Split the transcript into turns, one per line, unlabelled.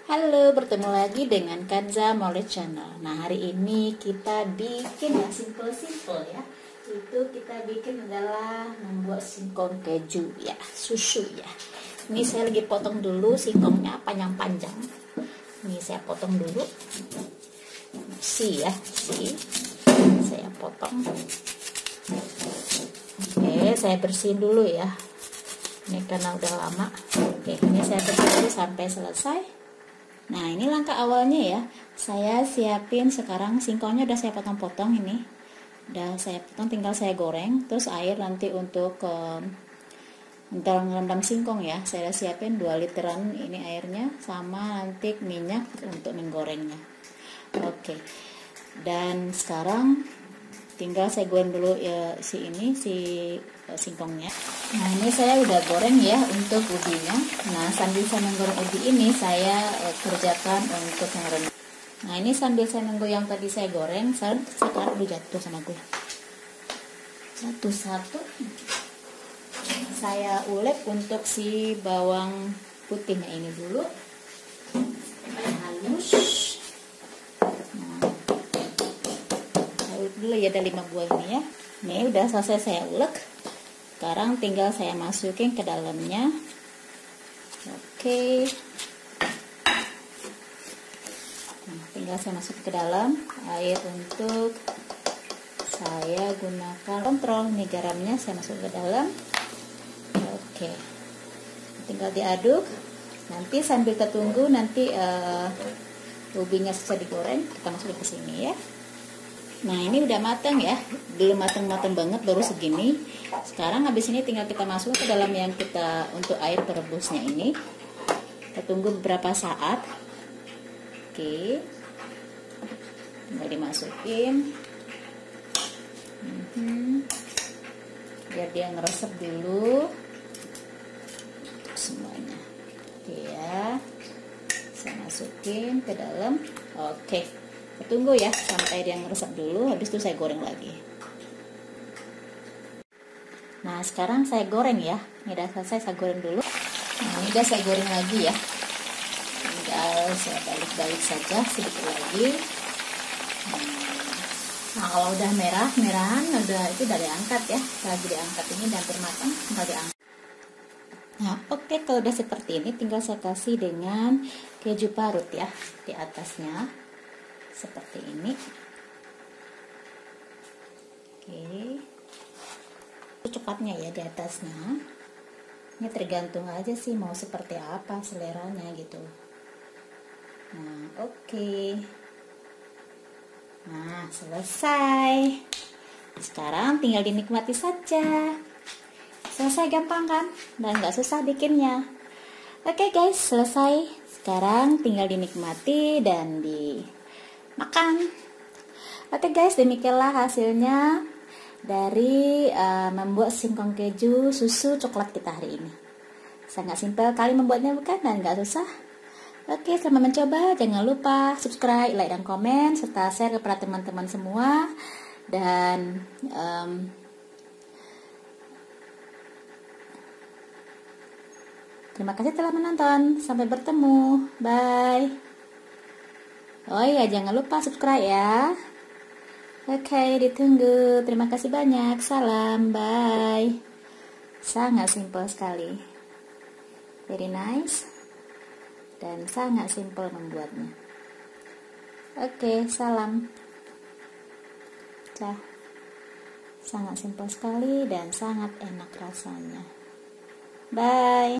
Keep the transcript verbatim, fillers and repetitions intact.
Halo, bertemu lagi dengan Kanza Molly Channel. Nah, hari ini kita bikin yang simple-simple ya. Itu kita bikin adalah membuat singkong keju ya, susu ya. Ini saya lagi potong dulu singkongnya panjang-panjang. Ini saya potong dulu. Si ya, si. Saya potong. Oke, saya bersihin dulu ya. Ini karena udah lama. Oke, ini saya bersihin dulu sampai selesai. Nah, ini langkah awalnya ya. Saya siapin sekarang singkongnya udah saya potong-potong ini. Udah saya potong, tinggal saya goreng. Terus air nanti untuk um, untuk ngerendam singkong ya. Saya siapin dua literan ini airnya, sama nanti minyak untuk menggorengnya. Oke. Dan sekarang tinggal saya goreng dulu ya si ini si uh, singkongnya. Nah, ini saya udah goreng ya untuk ubinya. Nah, sambil saya menggoreng ubi ini saya uh, kerjakan untuk ngerendam. Nah, ini sambil saya nunggu yang tadi saya goreng, saya sekarang udah jatuh sama gue. Satu-satu saya ulek untuk si bawang putihnya ini dulu. Halus. Dulu ya, ada lima buah ini ya. Ini udah selesai saya ulek. Sekarang tinggal saya masukin ke dalamnya. Oke. Nah, tinggal saya masukin ke dalam air untuk saya gunakan kontrol. Ini garamnya saya masukin ke dalam. Oke. Tinggal diaduk. Nanti sambil kita tunggu nanti uh, ubinya selesai digoreng, kita masukin ke sini ya. Nah, ini udah matang ya, belum matang-matang banget, baru segini. Sekarang habis ini tinggal kita masuk ke dalam yang kita untuk air perebusnya ini. Kita tunggu beberapa saat. Oke, tinggal dimasukin. Hmm. Biar dia ngeresep dulu semuanya. Oke ya, saya masukin ke dalam. Oke. Tunggu ya sampai dia meresap dulu, habis itu saya goreng lagi. Nah, sekarang saya goreng ya. Ini udah selesai, saya goreng dulu. Nah, ini udah saya goreng lagi ya. Tinggal saya balik-balik saja sedikit lagi. Nah, kalau udah merah, merahan udah itu udah diangkat ya. Lagi diangkat, ini udah hampir matang, tinggal diangkat. Nah, oke, okay, kalau udah seperti ini tinggal saya kasih dengan keju parut ya di atasnya. Seperti ini. Oke. Cepatnya ya di atasnya. Ini tergantung aja sih mau seperti apa seleranya gitu. Nah, oke. Nah, selesai. Sekarang tinggal dinikmati saja. Selesai, gampang kan? Dan nggak susah bikinnya. Oke guys, selesai. Sekarang tinggal dinikmati dan di makan. Oke guys, demikianlah hasilnya dari uh, membuat singkong keju susu coklat kita hari ini. Sangat simpel kali membuatnya bukan, dan nggak susah. Oke, selamat mencoba. Jangan lupa subscribe, like, dan komen, serta share kepada teman-teman semua. Dan um, terima kasih telah menonton. Sampai bertemu. Bye. Oh iya, jangan lupa subscribe ya. Oke, ditunggu. Terima kasih banyak. Salam, bye. Sangat simple sekali. Very nice. Dan sangat simple membuatnya. Oke, salam. Cah. Sangat simple sekali dan sangat enak rasanya. Bye.